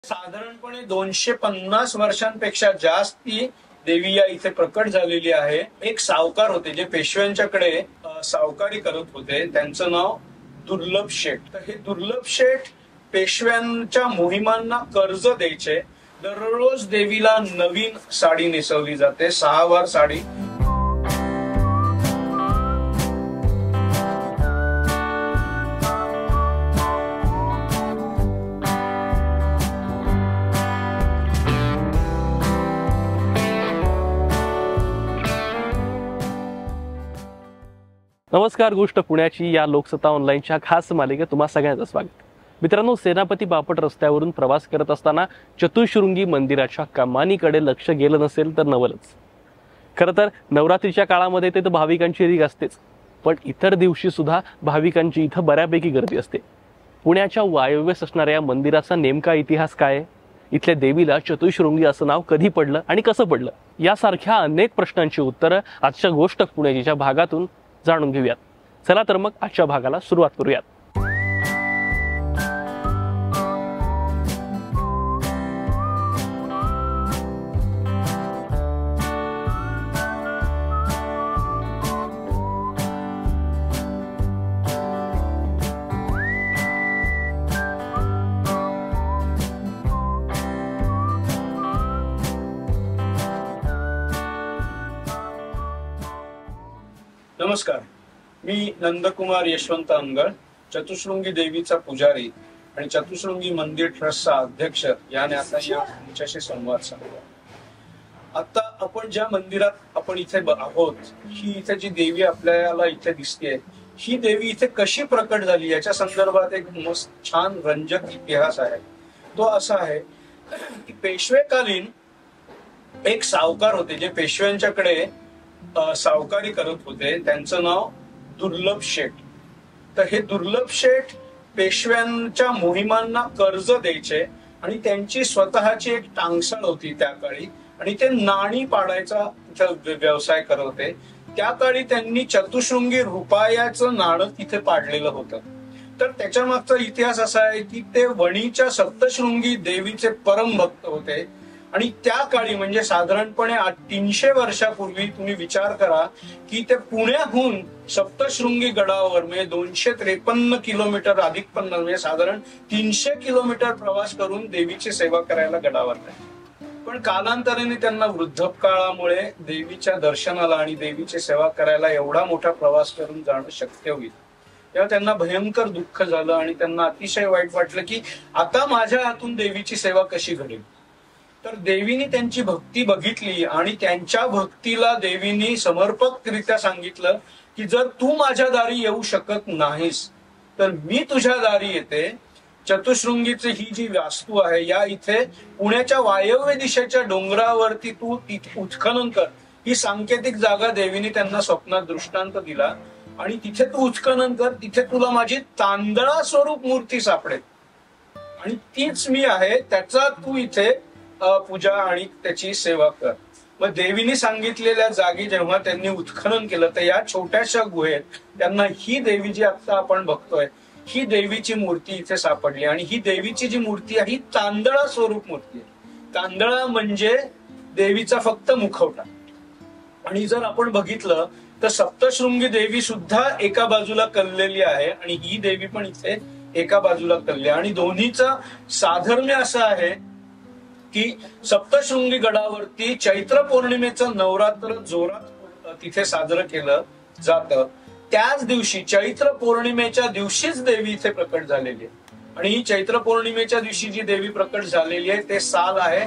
साधारणपणे 250 वर्षांपेक्षा जास्त ती देवी या इथे प्रकट झालेली आहे। एक सावकार होते जे पेशव्यांच्याकडे सावकारी करत होते, त्यांचं नाव दुर्लभ शेठ। तर हे दुर्लभ शेठ पेशव्यांच्या मोहिमांना कर्ज द्यायचे। दररोज देवीला नवीन साडी नेसवली जाते, 6 वार साडी। नमस्कार, गोष्ट पुण्याची या लोकसत्ता ऑनलाईनच्या खास मालिकेत तुम्हा सगळ्यांचं स्वागत। मित्रांनो, सेनापती बापट रस्त्यावरून प्रवास करत असताना चतुःशृंगी मंदिराच्या कमानीकडे लक्ष गेलं नसेल तर नवलच। खरं तर नवरात्रीच्या काळामध्ये ते भाविकांची रीग असतेच, पण इतर दिवशी सुद्धा भाविकांची इथं बऱ्यापैकी गर्दी असते। पुण्याच्या वायव्येस असणाऱ्या या मंदिराचा नेमका इतिहास काय आहे, इथल्या देवीला चतुःशृंगी असं नाव कधी पडलं आणि कसं पडलं, यासारख्या अनेक प्रश्नांची उत्तरं आजच्या गोष्ट पुण्याच्या भागातून जाणून घेऊयात। चला तर मग आजच्या भागाला सुरुवात करूयात। नमस्कार, मी नंदकुमार यशवंत अंगळ, चतुःशृंगी देवीचा पुजारी आणि चतुःशृंगी मंदिर ट्रस्टचा अध्यक्ष याने आता तुमच्याशी संवाद साधला। आता आपण ज्या मंदिरात आपण इथे आहोत, ही इथे जी देवी आपल्याला इथे दिसते, ही देवी इथे कशी प्रकट झाली याच्या संदर्भात एक मस्त छान रंजक इतिहास आहे। तो असा आहे की पेशवेकालीन एक सावकार होते जे पेशव्यांच्याकडे सावकारी करत होते, त्यांचं नाव दुर्लभ शेठ। तर हे दुर्लभ शेठ पेशव्यांच्या मोहिमांना कर्ज द्यायचे आणि त्यांची स्वतःची एक टांगसळ होती त्या काळी, आणि ते नाणी पाडायचा व्यवसाय करत होते। त्या काळी त्यांनी चतुःशृंगी रुपयाचं नाणं तिथे पाडलेलं होतं। तर त्याच्या मागचा इतिहास असा आहे की ते वणीच्या सप्तशृंगी देवीचे परम भक्त होते, आणि त्या काळी म्हणजे साधारणपणे 300 वर्षापूर्वी तुम्ही विचार करा की ते पुण्याहून सप्तशृंगी गडावर म्हणजे 253 किलोमीटर अधिक 50 म्हणजे साधारण 300 किलोमीटर प्रवास करून देवीची सेवा करायला गडावर जायचे। पण कालांतराने त्यांना वृद्धपकाळामुळे देवीच्या दर्शनाला आणि देवीची सेवा करायला एवढा मोठा प्रवास करून जाणं शक्य होईल, तेव्हा त्यांना भयंकर दुःख झालं आणि त्यांना अतिशय वाईट वाटलं की आता माझ्या हातून देवीची सेवा कशी घडेल। तर देवीने त्यांची भक्ती बघितली आणि त्यांच्या भक्तीला देवीने समर्पकरित्या सांगितलं की जर तू माझ्या दारी येऊ शकत नाहीस तर मी तुझ्या दारी येते। चतुःशृंगीची ही जी वास्तू आहे, या इथे पुण्याच्या वायव्य दिशेच्या डोंगरावरती तू उत्खनन कर, ही सांकेतिक जागा देवीने त्यांना स्वप्नात दृष्टांत दिला, आणि तिथे तू उत्खनन कर, तिथे तुला माझी तांदळा स्वरूप मूर्ती सापडेल आणि तीच मी आहे, त्याचा तू इथे पूजा आणि त्याची सेवा कर। मग देवीने सांगितलेल्या जागी जेव्हा त्यांनी उत्खनन केलं तर या छोट्याशा गुहेत त्यांना ही देवी जी आता आपण बघतोय, ही देवीची मूर्ती इथे सापडली। आणि ही देवीची जी मूर्ती आहे ही तांदळा स्वरूप मूर्ती आहे। तांदळा म्हणजे देवीचा फक्त मुखवटा। आणि जर आपण बघितलं तर सप्तशृंगी देवी सुद्धा एका बाजूला कललेली आहे आणि ही देवी पण इथे एका बाजूला कलली, आणि दोन्हीचं साधर्म्य असं आहे की सप्तशृंगी गडावरती चैत्र पौर्णिमेचं नवरात्र जोरात तिथे साजरं केलं जातं। त्याच दिवशी चैत्र पौर्णिमेच्या दिवशीच देवी इथे प्रकट झालेली आहे, आणि ही चैत्र पौर्णिमेच्या दिवशी जी देवी प्रकट झालेली आहे ते साल आहे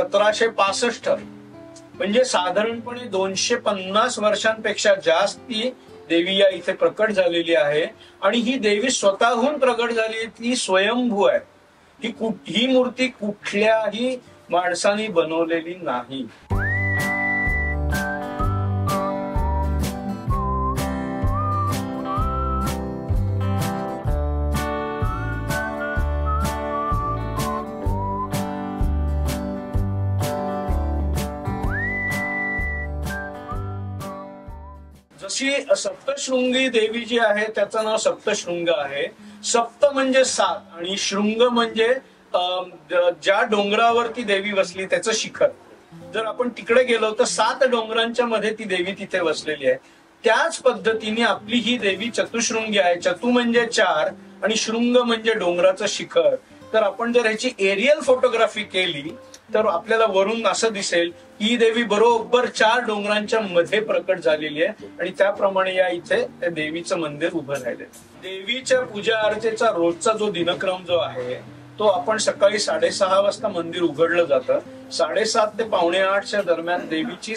1765, म्हणजे साधारणपणे 250 वर्षांपेक्षा जास्त ती देवी या इथे प्रकट झालेली आहे। आणि ही देवी स्वतःहून प्रकट झाली, ती स्वयंभू आहे। ही मूर्ती कुठल्याही माणसाने बनवलेली नाही। जशी सप्तशृंगी देवी जी आहे त्याचं नाव सप्तशृंग आहे। सप्त म्हणजे 7 आणि शृंग म्हणजे ज्या डोंगरावरती देवी वसली त्याचं शिखर, जर आपण तिकडे गेलो तर 7 डोंगरांच्या मध्ये ती देवी तिथे वसलेली आहे. त्याच पद्धतीने आपली ही देवी चतुशृंगी आहे. चतु म्हणजे 4 आणि शृंग म्हणजे डोंगराचं शिखर. तर आपण जर ह्याची एरियल फोटोग्राफी केली तर आपल्याला वरून असं दिसेल की ही देवी बरोबर 4 डोंगरांच्या मध्ये प्रकट झालेली आहे आणि त्याप्रमाणे या इथे त्या देवीचं मंदिर उभं राहिलं. देवीच्या पूजा अर्चेचा रोजचा जो दिनक्रम जो आहे तो आपण सकाळी 6:30 वाजता मंदिर उघडलं जातं. 7:30 ते 7:45च्या दरम्यान देवीची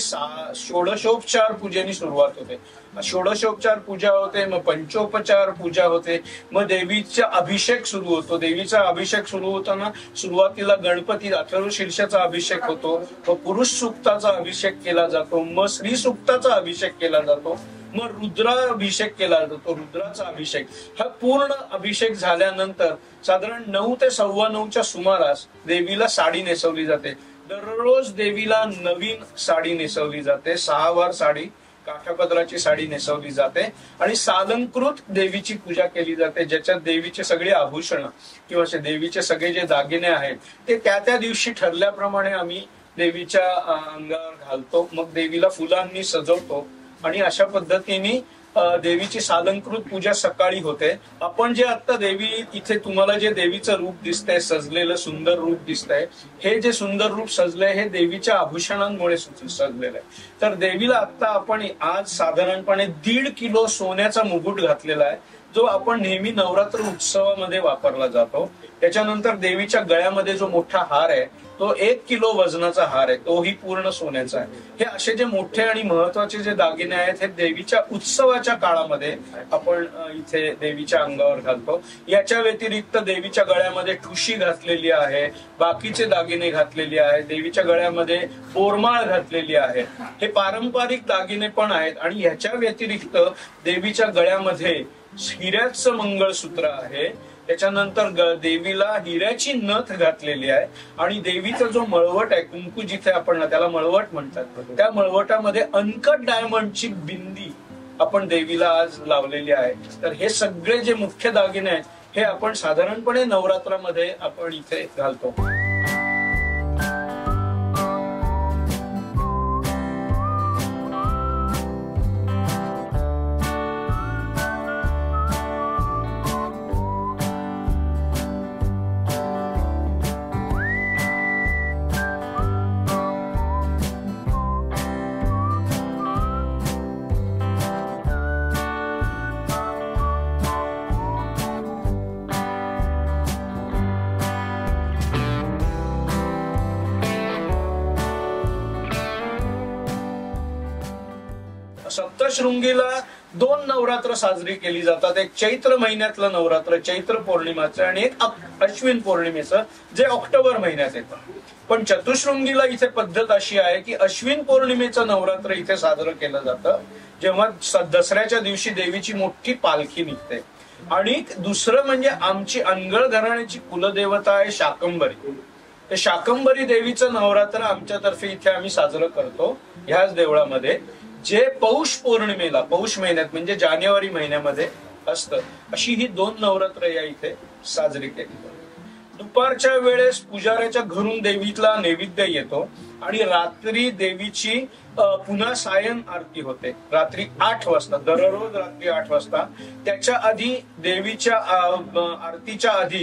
षोडशोपचार पूजेनी सुरुवात होते. षोडशोपचार पूजा होते, मग पंचोपचार पूजा होते, मग देवीचा अभिषेक सुरू होतो. देवीचा अभिषेक सुरू होताना सुरुवातीला गणपती अथर्वशीर्षाचा अभिषेक होतो, मग पुरुष सूक्ताचा अभिषेक केला जातो, मग स्त्री सूक्ताचा अभिषेक केला जातो, मग रुद्राभिषेक केला जातो, रुद्राचा अभिषेक. हा पूर्ण अभिषेक झाल्यानंतर साधारण 9 ते 9:15च्या सुमारास देवीला साडी नेसवली जाते. दररोज देवीला नवीन साडी नेसवली जाते. 6 वार साडी, काठापदराची साडी नेसवली जाते आणि सालंकृत देवीची पूजा केली जाते, ज्याच्यात देवीचे सगळे आभूषण किंवा देवीचे सगळे जे दागिने आहेत ते त्या दिवशी ठरल्याप्रमाणे आम्ही देवीच्या अंगावर घालतो. मग देवीला फुलांनी सजवतो आणि अशा पद्धतीने देवीची सालंकृत पूजा सकाळी होते. आपण जे आता देवी इथे तुम्हाला जे देवीचं रूप दिसतंय, सजलेलं सुंदर रूप दिसतंय, हे जे सुंदर रूप सजलंय हे देवीच्या आभूषणांमुळे सजलेलं आहे. तर देवीला आता आपण आज साधारणपणे 1.5 किलो सोन्याचा मुकुट घातलेला आहे, जो आपण नेहमी नवरात्र उत्सवामध्ये वापरला जातो. त्याच्यानंतर देवीच्या गळ्यामध्ये जो मोठा हार आहे तो 1 किलो वजनाचा हार आहे, तोही पूर्ण सोन्याचा आहे. हे असे जे मोठे आणि महत्वाचे जे दागिने आहेत हे देवीच्या उत्सवाच्या काळामध्ये आपण इथे देवीच्या अंगावर घालतो. याच्या व्यतिरिक्त देवीच्या गळ्यामध्ये ठुशी घातलेली आहे, बाकीचे दागिने घातलेले आहेत, देवीच्या गळ्यामध्ये बोरमाळ घातलेली आहे. हे पारंपरिक दागिने पण आहेत आणि ह्याच्या व्यतिरिक्त देवीच्या गळ्यामध्ये हिऱ्याचं मंगळसूत्र आहे. त्याच्यानंतर देवीला हिऱ्याची नथ घातलेली आहे आणि देवीचा जो मळवट आहे, कुंकू जिथे आपण त्याला मळवट म्हणतात, त्या मळवटामध्ये अनकट डायमंडची बिंदी आपण देवीला आज लावलेली आहे. तर हे सगळे जे मुख्य दागिने आहेत हे आपण साधारणपणे नवरात्रामध्ये आपण इथे घालतो. सप्तशृंगीला 2 नवरात्र साजरी केली जातात. एक चैत्र महिन्यातलं नवरात्र, चैत्र पौर्णिमाचं, आणि एक अश्विन पौर्णिमेचं, जे ऑक्टोबर महिन्यात येतं. पण चतुशृंगीला इथे पद्धत अशी आहे की अश्विन पौर्णिमेचं नवरात्र इथे साजरं केलं जातं, जेव्हा दसऱ्याच्या दिवशी देवीची मोठी पालखी निघते. आणि दुसरं म्हणजे आमची अनगळ घराण्याची कुलदेवता आहे शाकंभरी. ते शाकंभरी देवीचं नवरात्र आमच्यातर्फे इथे आम्ही साजरं करतो ह्याच देवळामध्ये, जे पौष पौर्णिमेला, पौष महिन्यात म्हणजे जानेवारी महिन्यामध्ये असतं. अशी ही 2 नवरात्र या इथे साजरी केली. दुपारच्या वेळेस पुजाऱ्याच्या घरून देवीला नैवेद्य येतो आणि रात्री देवीची पुन्हा सायं आरती होते रात्री 8 वाजता, दररोज रात्री 8 वाजता. त्याच्या आधी देवीच्या आरतीच्या आधी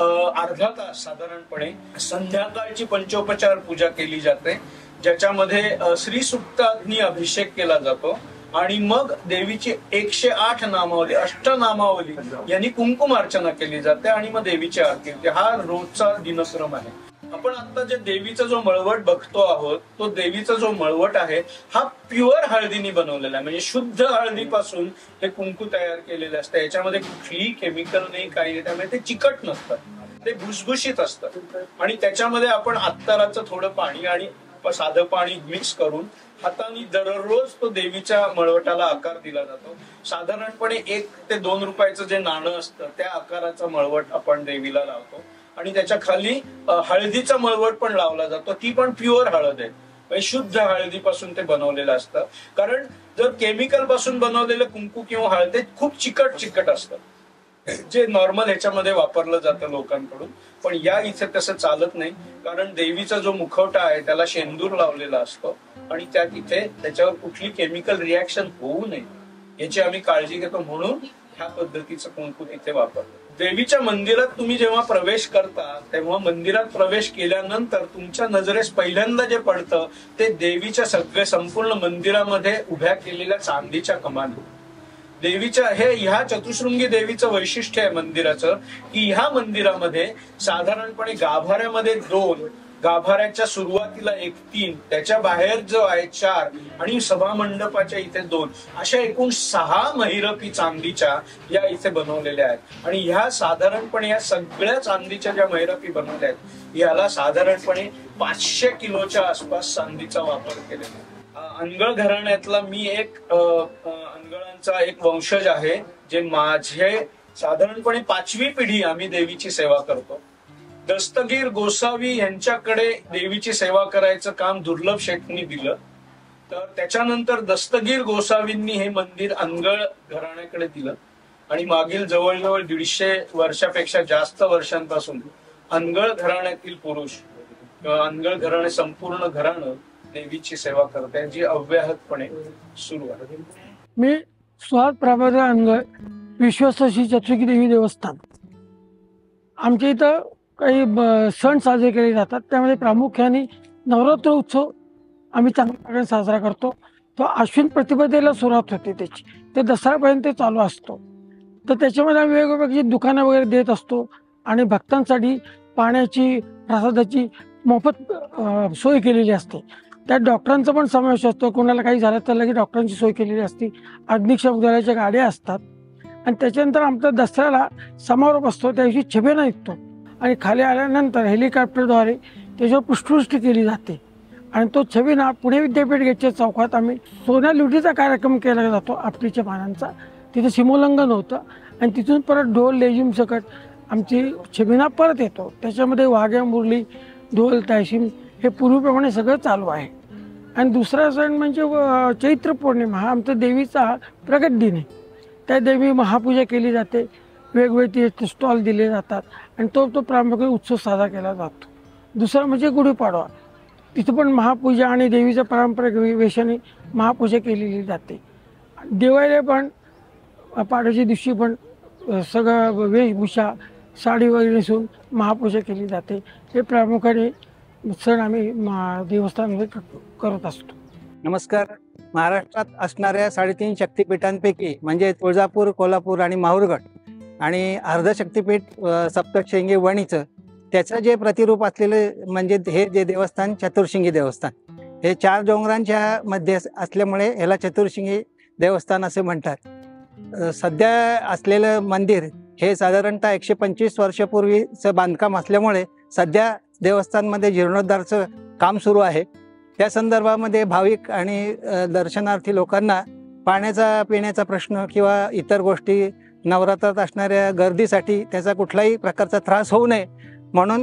अर्धा तास साधारणपणे संध्याकाळची पंचोपचार पूजा केली जाते, ज्याच्यामध्ये श्री सुक्तांनी अभिषेक केला जातो आणि मग देवीची 108 नामावली, अष्टनामावली यांनी कुंकुमार्चना केली जाते आणि मग देवीची आरती होते. हा रोजचा दिनक्रम आहे. आपण आता जे देवीचा जो मळवट बघतो आहोत, तो देवीचा जो मळवट आहे हा प्युअर हळदीने बनवलेला आहे, म्हणजे शुद्ध हळदीपासून हे कुंकू तयार केलेले असतं. याच्यामध्ये कुठलीही केमिकल नाही, काही नाही, त्यामुळे ते चिकट नसतं, ते भुसभुशीत असतं. आणि त्याच्यामध्ये आपण अत्तराचं थोडं पाणी आणि साधं पाणी मिक्स करून हाताने दररोज तो देवीच्या मळवटाला आकार दिला जातो. साधारणपणे 1 ते 2 रुपयाचं जे नाणं असतं त्या आकाराचा मळवट आपण देवीला लावतो आणि त्याच्या खाली हळदीचा मळवट पण लावला जातो. ती पण प्युअर हळद आहे, म्हणजे शुद्ध हळदीपासून ते बनवलेलं असतं. कारण जर केमिकल पासून बनवलेलं कुंकू किंवा हळद ते खूप चिकट असतं, जे नॉर्मल ह्याच्यामध्ये वापरलं जातं लोकांकडून. पण या इथे तसं चालत नाही, कारण देवीचा जो मुखवटा आहे त्याला शेंदूर लावलेला असतो आणि त्यात इथे त्याच्यावर कुठली केमिकल रिॲक्शन होऊ नये याची आम्ही काळजी घेतो, म्हणून ह्या पद्धतीचं कुंकू तिथे वापरतो. देवीच्या मंदिरात तुम्ही जेव्हा प्रवेश करता तेव्हा मंदिरात प्रवेश केल्यानंतर तुमच्या नजरेस पहिल्यांदा जे पडतं ते देवीच्या संपूर्ण मंदिरामध्ये उभ्या केलेल्या चांदीच्या कमानी. देवीच्या ह्या चतुशृंगी देवीचं वैशिष्ट्य आहे मंदिराचं, की ह्या मंदिरामध्ये साधारणपणे गाभाऱ्यामध्ये 2, गाभाऱ्याच्या सुरुवातीला 1, 3, त्याच्या बाहेर जो आहे 4 आणि सभा मंडपाच्या इथे 2, अशा एकूण 6 महिरपी चांदीच्या या इथे बनवलेल्या आहेत. आणि ह्या साधारणपणे या सगळ्या चांदीच्या ज्या महिरपी बनवल्या आहेत याला साधारणपणे 500 किलोच्या आसपास चांदीचा वापर केलेला आहे. अनगळ घराण्यातला मी एक अनगळांचा एक वंशज आहे, जे माझे साधारणपणे 5वी पिढी आम्ही देवीची सेवा करतो. दस्तगीर गोसावी यांच्याकडे देवीची सेवा करायचं काम दुर्लभ शेठनी दिलं, तर त्याच्यानंतर दस्तगीर गोसावींनी हे मंदिर अनगळ घराण्याकडे दिलं आणि मागील जवळजवळ 150 वर्षापेक्षा जास्त वर्षांपासून अनगळ घराण्यातील पुरुष किंवा अनगळ घराणे संपूर्ण घराणं देवीची सेवा करते, जी अव्याहतपणे सुरू आहे. मी स्वाद प्रभाकर अनगळ, विश्वस्त श्री चतुर्मुखी देवी देवस्थान. आमच्या इथं काही सण साजरे केले जातात, त्यामध्ये प्रामुख्याने नवरात्र उत्सव आम्ही चांगल्या प्रकारे साजरा करतो. तो आश्विन प्रतिपदेला सुरुवात होते त्याची, ते दसऱ्यापर्यंत चालू असतो. तर त्याच्यामध्ये आम्ही वेगवेगळी दुकानं वगैरे देत असतो आणि भक्तांसाठी पाण्याची, प्रसादाची मोफत सोय केलेली असते. त्यात डॉक्टरांचा पण समावेश असतो. कोणाला काही झालं तर लगेच डॉक्टरांची सोय केलेली असते. अग्निशमन दलाच्या गाड्या असतात. आणि त्याच्यानंतर आमचा दसऱ्याला समारोप असतो, त्या दिवशी छबिना निघतो आणि खाली आल्यानंतर हेलिकॉप्टरद्वारे त्याच्यावर पुष्पवृष्टी केली जाते आणि तो छबिना पुणे विद्यापीठ गेटच्या चौकात आम्ही सोन्या लुटीचा कार्यक्रम केला जातो आपटीच्या पानांचा. तिथे सीमोल्लंघन होतं आणि तिथून परत ढोल लेझिम सकट आमची छबिना परत येतो. त्याच्यामध्ये वाघ्या मुरली, ढोल तायशीम हे पूर्वीप्रमाणे सगळं चालू आहे. आणि दुसरा सण म्हणजे चैत्र पौर्णिमा, हा आमचा देवीचा प्रगट दिन आहे. त्या देवी महापूजा केली जाते, वेगवेगळे स्टॉल दिले जातात आणि तो प्रामुख्याने उत्सव साजरा केला जातो. दुसरा म्हणजे गुढीपाडवा, तिथं पण महापूजा आणि देवीच्या पारंपरिक वेशाने महापूजा केलेली जाते. दिवाळीला पण पाडव्याच्या दिवशी पण सगळं वेशभूषा, साडी वगैरे नेसून महापूजा केली जाते. हे प्रामुख्याने सण आम्ही देवस्थानामध्ये करत असतो. नमस्कार. महाराष्ट्रात असणाऱ्या 3.5 शक्तिपीठांपैकी म्हणजे तुळजापूर, कोल्हापूर आणि माहूरगड आणि अर्ध शक्तिपीठ सप्तशृंगी वणीचं त्याचं जे प्रतिरूप असलेलं म्हणजे हे जे देवस्थान चतुर्शिंगी देवस्थान, हे 4 डोंगरांच्या मध्ये असल्यामुळे ह्याला चतुर्शिंगी देवस्थान असे म्हणतात. सध्या असलेलं मंदिर हे साधारणतः 125 वर्षापूर्वीचं बांधकाम असल्यामुळे सध्या देवस्थानमध्ये जीर्णोद्धाराचं काम सुरू आहे. त्या संदर्भामध्ये भाविक आणि दर्शनार्थी लोकांना पाण्याचा, पिण्याचा प्रश्न किंवा इतर गोष्टी नवरात्रात असणाऱ्या गर्दीसाठी त्याचा कुठलाही प्रकारचा त्रास होऊ नये म्हणून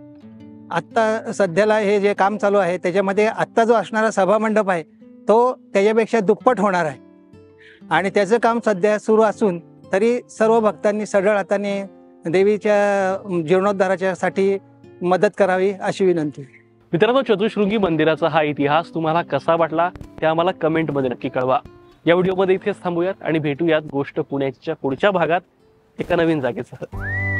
आत्ता सध्याला हे जे काम चालू आहे त्याच्यामध्ये आत्ता जो असणारा सभामंडप आहे तो त्याच्यापेक्षा दुप्पट होणार आहे आणि त्याचं काम सध्या सुरू असून तरी सर्व भक्तांनी सढळ हाताने देवीच्या जीर्णोद्धाराच्यासाठी मदत करावी अशी विनंती. मित्रांनो, चतुशृंगी मंदिराचा हा इतिहास तुम्हाला कसा वाटला ते आम्हाला कमेंटमध्ये नक्की कळवा. या व्हिडिओमध्ये इथेच थांबूयात आणि भेटूयात गोष्ट पुण्याच्या पुढच्या भागात एका नवीन जागेसह.